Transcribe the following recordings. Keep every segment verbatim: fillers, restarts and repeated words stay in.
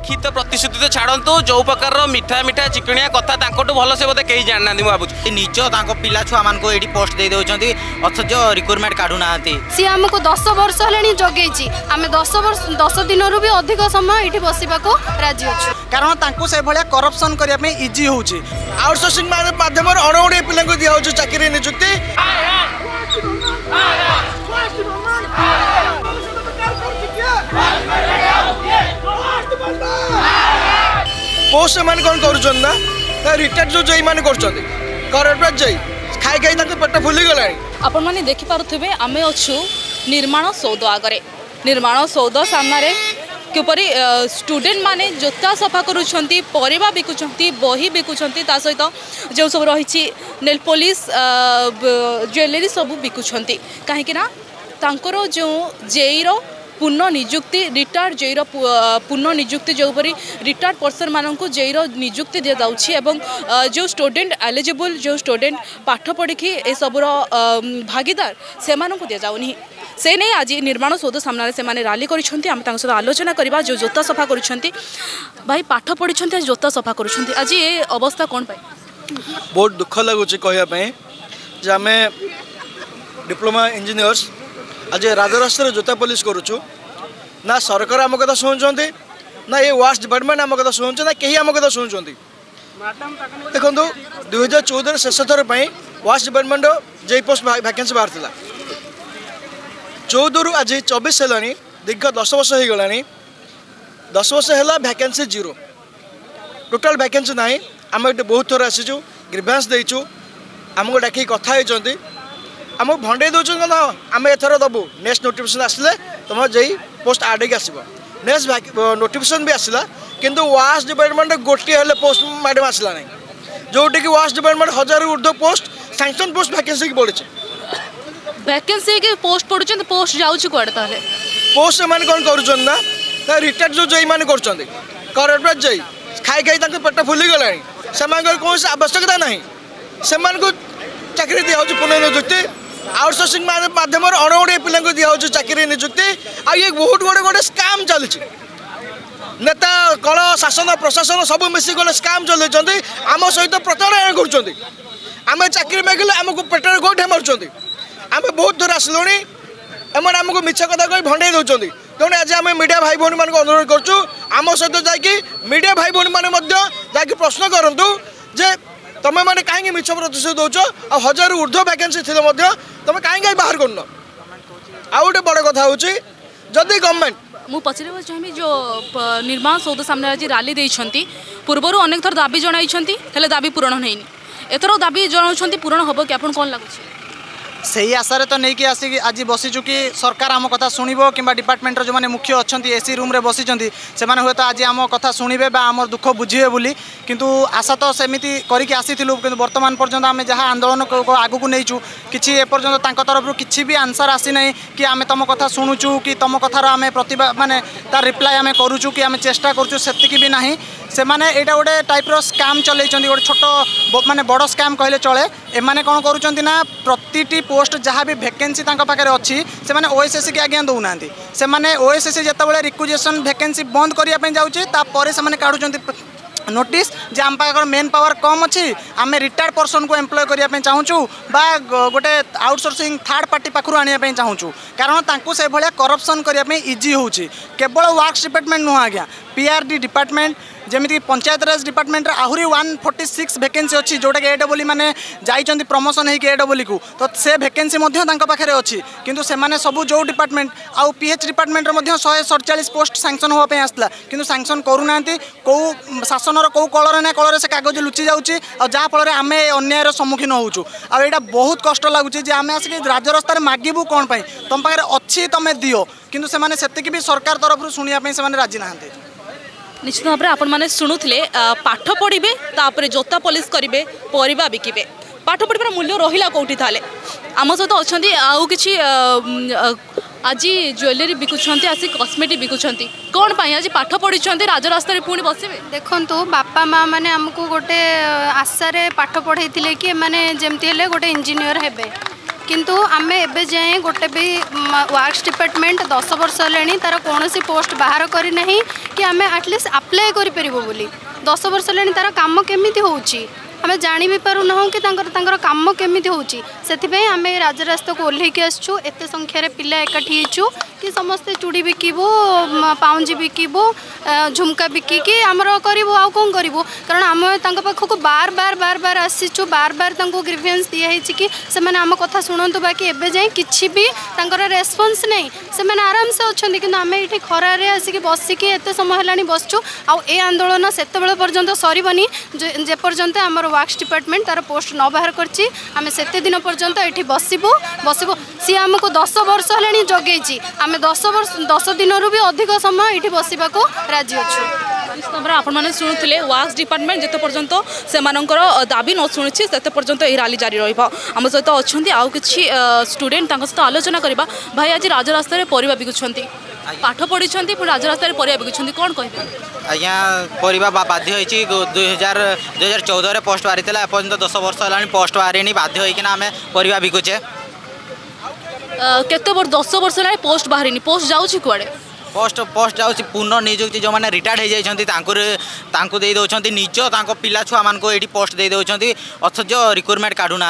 लिखित प्रतिश्रुति तो छाड़ू जो प्रकार मिठा मिठा चिकनिया कथा भल से बोधे कहीं जाना भावुँ निज पिला छुआ मान ये पोस्ट दे दौरान अथच रिक्रुटमेंट काढ़ुना सी आमको दस वर्ष है जगेची आम दस वर्ष दस दिन भी अधिक समय ये बसवाक राजी अच्छु कारण से भाया करप्शन करने इजी हो आउटसोर्सिंग माध्यम अणओडिया पिला दिया चाकरी नियुक्ति पोस्ट से कौन कर रिटायर्ड जो जई माने कर जई खाई खाई पेट फुली गला आपण मैंने देखिपे आम अच्छु निर्माण सौद आगे निर्माण सौद सामने किपरि स्टूडेंट माने जोता सफा करुछंती परिबा बिकुछंती बही बिकुछंती ता सहित जो सब रही नेल पॉलिश ज्वेलरी सब बिकुछंती कहीं ना तांकर जो जेईर पुनः निजुक्ति रिटायर्ड जेईर पुनः निजुक्ति जो रिटायर्ड पर्सन मानक जेईर निजुक्ति दि जाउछि एवं जो स्टूडेंट एलिजिबल जो स्टूडेंट पाठ पढ़ी ए सबुर भागीदार से मानक दि जाउनी से नहीं आज निर्माण सौध सामने से माने रैली करिसेंती हम तांक सहित आलोचना करबा जो जोता सफा करिसेंती भाई पाठ पढ़ी आज जोता सफा करिसेंती आज ये अवस्था कौन पाई बहुत दुख लगुच कहवाई जे आम डिप्लोमा इंजीनियर्स आज राजरास्ता जोता पॉलिश करुचु ना सरकार आम कथा शुणुंट ना ये वास्ट डिपार्टमेंट आम कथा शुणुचे ना कहीं आम कथा शुणुंट देखो दुई हजार चौदह शेष थर पर वास्ट डिपार्टमेंट जे पोस्ट वैकेंसी बाहर था चौदह रु आज चौबीस है दीर्घ दस वर्ष हो गला दस वर्ष है वैकेंसी जीरो टोटाल वैकेंसी ना आम ये बहुत थर आसीचु ग्रीवेंस देचु आमको डाक कथा होती आमको भंडे दौर ना आम एथर दबू नेक्स्ट नोटिफिकेशन आसले तुम जई पोस्ट आड़े आसब नेक्स्ट नोटिफिकेशन भी आसला किंतु वास्ट डिपार्टमेंट गोटे हेल्ले पोस्ट मैडम आसला ना जोटि कि वास्ट डिपार्टमेंट हजार ऊर्ध्व पोस्ट सैंक्शन पोस्ट वैकेंसी की पड़ी वैकेंसी के पोस्ट पड़ुछ पोस्ट जाऊँ कड़े ताले पोस्ट से कौन कर रिटायर्ड जो जई माने कर जई खाई खाई पेट फुली गला से कौन आवश्यकता ना से चाकरी दिया पुनः नियुक्ति आउटसोर्सिंग माध्यम अणओडिया पिला दिया चाकरी नियुक्ति आ ये बहुत बड़े बड़े स्काम चली नेता कल शासन प्रशासन सब मिसिक स्काम चलते आम सहित प्रताड़ना कर आम चाकरी मांगले आमको पेटर गोटे मार्च आम बहुत दूर आसलुँ एम आमको मिछ कथा कही भंडे दौरान तेणु आज आम मीडिया भाई भौणी मान अनुरोध करुँ आम सहित जाकि मीडिया भाई भौणी मैंने प्रश्न करूँ जे तुम मैंने कहीं मिछ प्रतिशत दौच आ हजार ऊर्ध्व वैकेंसी थी तुम कहीं बाहर कर आउ गोटे बड़ कथा हूँ जदि गवर्नमेंट मु पचारे चाहिए जो निर्माण सौध सामने आज रैली देइछंती पूर्वर अनेक थर दाबी जणाई दाबी पूरण होनी एथर दाबी जनाऊँ पूरण हम कि आपन कौन लगुच से ही आशारे तो नहीं कि आसिक आज बसीचु कि सरकार आम कथा शुणव कि डिपार्टमेंट जो मैंने मुख्य अच्छा एसी रूम रे बसी से हे तो आज आम कथा शुणे आम दुख बुझे बोली किंतु आशा तो सेमती करके आसीलु कि बर्तमान पर्यंत आम जहाँ आंदोलन आगू नहींचु कि एपर्यंत तरफ किसी भी आंसर आसी ना कि आम तुम कथा शुणुचु कि तुम कथार आम प्रतिभा माने तार रिप्लाय आम करुचु कि आम चेष्टा करुचु सेतिकी भी नाही से माने एटा गोटे टाइप्र स्काम चलते गोटे छोट माने बड़ स्काम कहले चले एमाने कौन करुँच ना प्रति पोस्ट जहाँ भी वैकेंसी पाखे अच्छी से माने ओएसएससी के आज्ञा दौना से माने ओएसएससी जिते रिक्विजिशन वैकेंसी बंद करने जाऊँगी से काढ़ुं नोटिस जे आम पाखर मेन पावर कम अच्छी आम रिटायर्ड पर्सन को एम्प्लॉय करने चाहूँ बा गोटे आउटसोर्सिंग थर्ड पार्टी पाखु आने चाहूँ कारण तांकु से भाया करप्शन करने इजी हो केवल वर्क्स डिपार्टमेंट नुह आज्ञा पीआरडी डिपार्टमेंट जमीक पंचायत राज डिपार्टमेंट आहरी वन फोर्टी सिक्स वैकेंसी अच्छी जोटा कि एडब्ल्यू माने जाइछंती प्रमोशन होगी एडब्ल्यू को तो से वैकेंसी पाखे अच्छी किंतु से माने सब जो डिपार्टमेंट आउ पीएच डिपार्टमेंट शहे सड़चाश पोस्ट सैंक्शन होगापी आसला किंतु सैंक्शन करूना कौ शासन कौ कलर ना कलर से कागज लुचि जाऊँगी जहाँफल आम अन्यायर सम्मुखीन होचु आईटा बहुत कष्ट लगुच आम आसिक राजरास्तार मागिबू कौन पाई तुम पाखे अच्छी तुम दियो किंतु से सेतिकी भी सरकार तरफ शुणापी से राजी ना निश्चित भाव में आपण मैंने शुणुले पाठ पढ़े तापर जोता पॉलिश करेंगे परिबा बिकिबे पाठ पढ़ार मूल्य रहा कौटी ताले आम सहित अच्छा आउ कि आज ज्वेलरी बिकुंट आसी कस्मेटिक बिकुंट कौन पाई आज पाठ पढ़ी राजरास्ता पुणी बसबे देखु बापा माँ मैंने आमको गोटे आशा पाठ पढ़े कि मैंने जमती गोटे इंजीनियर हेबे किंतु आमे एबे जाए गोटे भी वर्क्स डिपार्टमेंट दस वर्ष है तार कौन पोस्ट बाहर करना कि आम आटलिस्ट आप्लाय करें दस वर्ष है तार कम केमी होची आम जानी भी पारूना कि तांकर तांकर काम केमी होची से आम राजरास्ता को ओह्लैकी आसचु एत संख्यार पिला एकाठी होचु कि समस्ते चूड़ी बिकबू पाउंजी बिकबू झुमका बिकिकी आमर करूँ आउ कौन करूँ कारण आम पाखक बार बार बार बार आसीचु बार बार ग्रीवेंस दिखाई कि से आम कथा शुणु बाकी एबे जाए कि भी रेस्पॉन्स नहीं से आराम से अच्छा कि आम ये खरारे आसिक बसिकी एत समय है बसचु आउ ए आंदोलन से पर्यंत सरबनी जेपर्यंत आमर वर्क्स डिपार्टमेंट तार पोस्ट न बाहर करछि आम सेते दिन पर्यंत ये बसबू बसबू सी आमको दस वर्ष है जगेची आम दस वर्ष दस दिन भी अधिक समय ये बसवा को राजी अच्छु आपण मैंने शुणुले वर्क्स डिपार्टमेंट जिते पर्यंत से दाबी न शुणी से पर्यंत यह रैली जारी रम सहित अच्छा आउ कि स्टूडेंट सहित आलोचना करवा भाई आज राजरास्तार परिवा बिकुंट पाठ पढ़ी राजरास्तार परिवा बिकुंट कौन कह आज्ञा परिवा बाध्य होती दुई हजार दुई हजार चौदह पोस्ट बाहरी एपर्यंत दस वर्ष है पोस्ट बाहरी बाध्य होना आम परिवा बिकुचे केते वर्ष दस वर्ष है पोस्ट बाहरी पोस्ट जाऊँगी कुआड़े पोस्ट पोस्ट जाऊँगी पुनर्नियुक्ति जो मैंने रिटायर्ड हो जाती दे दौरान निज पिला छुआ मान ये पोस्ट दे दौरान अथच रिक्रुटमेंट काढ़ुना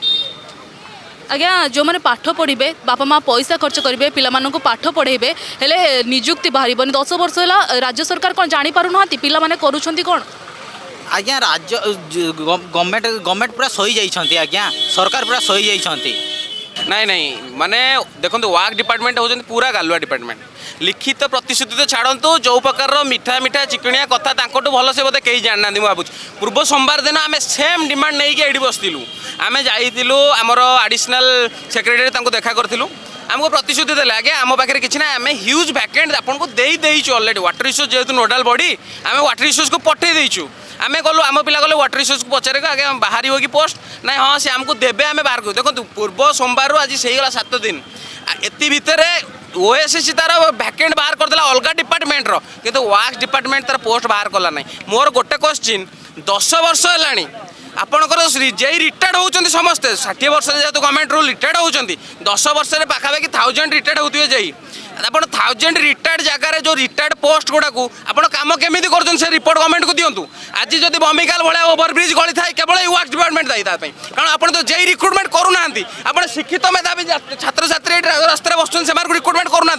आज्ञा जो मैंने पाठ पढ़े बापा माँ पैसा खर्च करेंगे पिला पाठ पढ़ेबे हेले नियुक्ति बाहर दस वर्ष है राज्य सरकार कौन जापर ना पिला माने करुँच कौन आज्ञा राज्य गवर्नमेंट गवर्नमेंट पूरा सही जाइछंती आज्ञा सरकार पूरा सही जाइछंती नहीं नहीं माने देखो वर्क डिपार्टमेंट होजन पूरा गालुआ डिपार्टमेंट लिखित प्रतिश्रुति तो छाड़ू जो प्रकार मिठा मिठा चिकणिया कथा तांकोटू भल से बोधे कहीं जानना मुझे भावुँ पूर्व सोमवार दिन आम सेम डिमांड नहीं कि ये बसलु आम जाइलु आमर आडिशनाल सेक्रेटरी देखा करूँ आमको प्रतिश्रुति देले आगे आम पाखे किसी ना आम ह्यूज भैकेंट आपको दे देइछु ऑलरेडी वाटर रिसोर्स जेहेतु नोडाल बॉडी आम वाटर रिसोर्स को पठे देइछु आम गलु आम पिला गले वाटर रिसोर्स को पचारे आगे बाहर हो कि पोस्ट ना हाँ सी आमको देवे आम बाहर कर देखो पूर्व सोमवार आज से गला सात दिन एति भितर ओएसएससी तार भैकेंट बाहर करदेला अलग डिपार्टमेंट रो किंतु वर्क्स डिपार्टमेंट तार पोस्ट बाहर कला ना मोर गोटे क्वेश्चन दस वर्ष है आपणकर जे रिटायर्ड होती समस्ते षाठी वर्ष जेहतु गवर्नमेंट रू रिटायर्ड होती दस वर्ष पाखापाखि थाउजेंड रिटायर्ड होते जे आप थाउजेंड रिटायर्ड जगार जो रिटायर्ड पोस्ट गुड़ा को आप कम केमी कर रिपोर्ट गवर्नमेंट को दिंतु आज जब बमिकाल भाया ओवरब्रिज गली थाए केवल वर्क डिपार्टमेंट दायी कारण आप जे रिक्रुटमेंट करूना आप शिक्षित मेधावी छात्र छात्री रास्ता बसुन से रिक्रुटमेंट करूना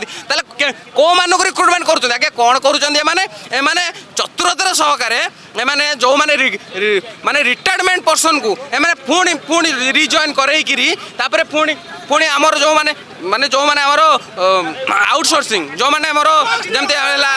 कौ मानक रिक्रुटमेंट करुँच आगे कौन करें चतुरतार सहकारे एमाने जो माने माने रिटायरमेंट पर्सन को एमाने पुणी पुणी रिजॉइन करैकिरी तापर पुणी पुणी आमर जो माने माने जो माने आमर आउटसोर्सिंग जो माने आमर जमते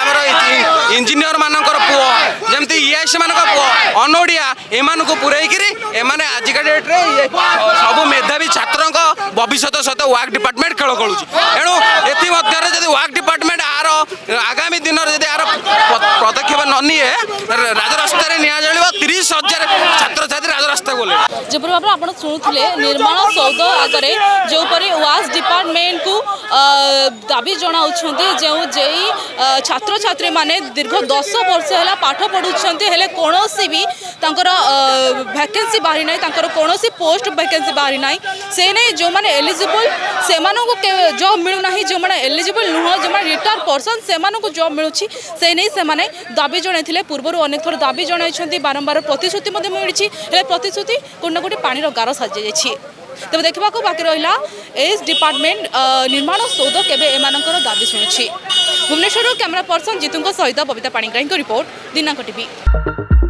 आमर इंजीनियर मानकर पुओ जमते ईएस मानकर पुओ अनोडिया एमान को पुरैकिरी एमाने आजिका डेट रे सब मेधावी छात्रों का भविष्य सहित वर्क डिपार्टमेंट खेल खेलुची एणु एथि मध्य जदि वर्क डिपार्टमेंट आर आगामी दिन जदि आर पदक्षेप न निए राजरास्ता निया तीस हजार छात्र छात्री राजरास्ता गले जबर भाव आप शुणुले निर्माण सौद आगे जो वर्क्स डिपार्टमेंट को दाबी जनाऊँ जो जे छात्र छात्री माने दीर्घ दस वर्ष है पाठ पढ़ुंट हेले कौन भी वैकेंसी बाहरी ना कौन पोस्ट वैकेंसी बाहरी ना से नहीं जो मैंने एलिजिबल से जॉब मिलूना जो मैंने एलिजिबल नुह जो मैंने रिटायर पर्सन से जॉब मिलूँ से नहीं से दाबी जन पूर्व अनेक थर दाबी जन बारंबार प्रतिश्रुति मिली प्रतिश्रुति कोना गोटे पानी गार साजी जाइए तेज देखा बाकी रहा एस डिपार्टमेंट निर्माण सौद केबे एमानकर दाबी शुणी भुवनेश्वर कैमरा पर्सन जीतू सहित बबिता पाणिग्राही रिपोर्ट दिनांक टीवी।